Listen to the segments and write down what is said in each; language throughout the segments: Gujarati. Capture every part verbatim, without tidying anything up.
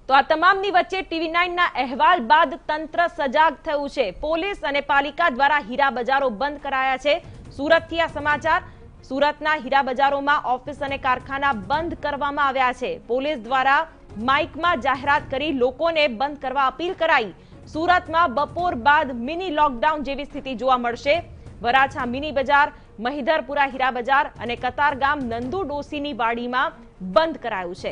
તો આ તમામની વચ્ચે ટીવી નાઇન ના અહેવાલ બાદ તંત્ર સજાગ થયું છે। પોલીસ અને પાલિકા દ્વારા હીરા બજારો બંધ કરાયા છે। સુરતથી આ સમાચાર। સુરતના હીરા બજારોમાં ઓફિસ અને કારખાના બંધ કરવામાં આવ્યા છે। પોલીસ દ્વારા માઇકમાં જાહેરાત કરી લોકોને બંધ કરવા અપીલ કરાઈ। સુરતમાં બપોર બાદ મિની લોકડાઉન જેવી સ્થિતિ જોવા મળશે। વરાછા મિની બજાર, મહિધરપુરા હીરા બજાર અને કતારગામ નંદુ ડોસીની વાડીમાં બંધ કરાયું છે।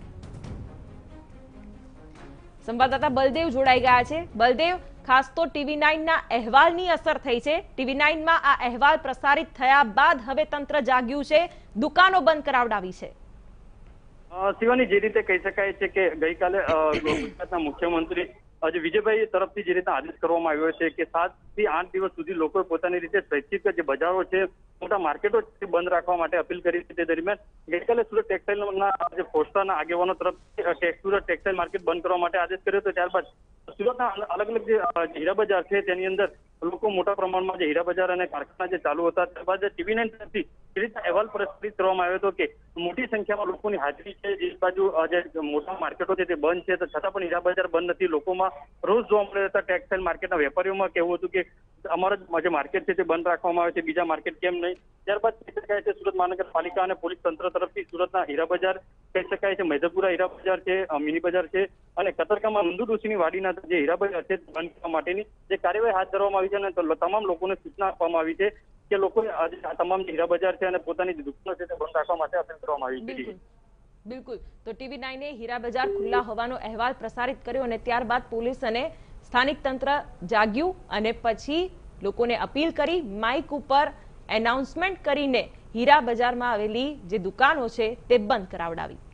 સંવાદદાતા બલદેવ જોડાઈ ગયા છે। બલદેવ, ખાસ તો ટીવી નાઇન ના અહેવાલની અસર થઈ છે। ટીવી નાઇન માં આ અહેવાલ પ્રસારિત થયા બાદ હવે તંત્ર જાગ્યું છે, દુકાનો બંધ કરાવડાવી છે। શિવાની, જે રીતે કહી શકાય છે કે ગઈકાલે ગુજરાતના મુખ્યમંત્રી આજે વિજયભાઈ તરફથી જે રીતે આદેશ કરવામાં આવ્યો છે કે સાત થી આઠ દિવસ સુધી લોકોએ પોતાની રીતે સ્વૈચ્છિક જે બજારો છે, મોટા માર્કેટો છે, બંધ રાખવા માટે અપીલ કરી હતી। તે દરમિયાન ગઈકાલે સુરત ટેક્સટાઇલના જે પોસ્ટરના આગેવાનો તરફથી સુરત ટેક્સટાઇલ માર્કેટ બંધ કરવા માટે આદેશ કર્યો હતો। ત્યારબાદ સુરતના અલગ અલગ જે હીરા બજાર છે તેની અંદર લોકો મોટા પ્રમાણમાં જે હીરા બજાર અને કારખાના જે ચાલુ હતા, ત્યારબાદ ટીવી નાઇન તરફથી જે રીતે અહેવાલ પ્રસારિત કરવામાં આવ્યો હતો કે મોટી સંખ્યામાં લોકોની હાજરી છે, જે બાજુ જે મોટા માર્કેટો છે તે બંધ છે, તો છતાં પણ હીરા બજાર બંધ નથી। લોકોમાં રોજ જોવા મળ્યો હતા। ટેક્સટાઇલ માર્કેટના વેપારીઓમાં કહેવું હતું કે અમારા જે માર્કેટ છે તે બંધ રાખવામાં આવે છે, બીજા માર્કેટ કેમ નહીં। ત્યારબાદ કહી શકાય છે સુરત મહાનગરપાલિકા અને પોલીસ તંત્ર તરફથી સુરતના હીરા બજાર કહી શકાય છે, મહિધરપુરા હીરા બજાર છે, મિની બજાર છે અને કતારગામમાં નંદુ ડોસીની વાડીના જે હીરા બજાર છે બંધ કરવા માટેની જે કાર્યવાહી હાથ ધરવામાં આવી છે અને તો તમામ લોકોને સૂચના આપવામાં આવી છે કે લોકોએ આ તમામ જે હીરા બજાર છે અને પોતાની જે દુકાનો છે તે બંધ રાખવા માટે અપીલ કરવામાં આવી છે। બિલકુલ, તો ટીવી નાઇન એ હીરા બજાર ખુલ્લા હોવાનો અહેવાલ પ્રસારિત કર્યો અને ત્યારબાદ પોલીસ અને સ્થાનિક તંત્ર જાગ્યું અને પછી લોકોને અપીલ કરી, માઇક ઉપર એનાઉન્સમેન્ટ કરીને હીરા બજારમાં આવેલી જે દુકાનો છે તે બંધ કરાવડાવી।